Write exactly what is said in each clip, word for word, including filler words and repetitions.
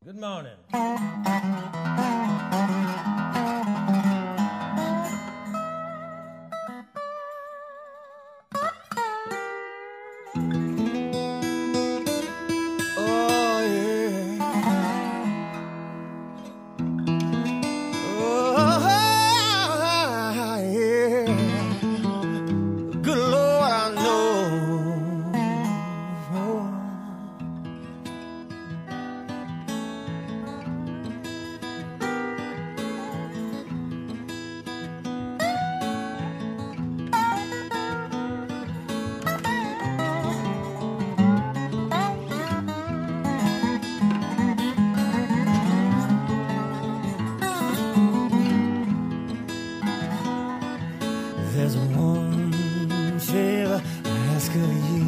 Good morning. Oh, yeah. Oh, yeah. Good Lord, I know. There's one favor I ask of you.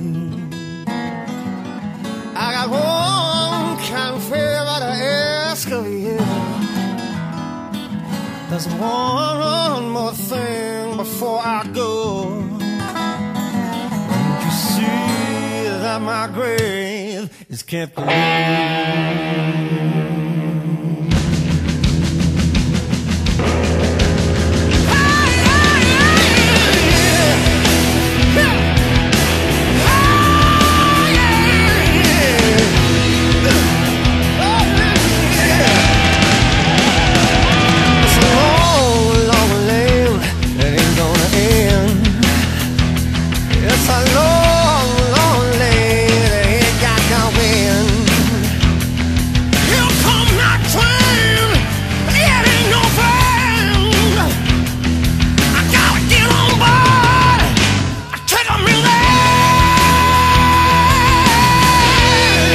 I got one kind of favor to ask of you. There's one more thing before I go. Don't you see that my grave is kept clean?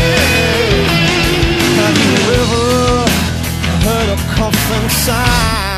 Inside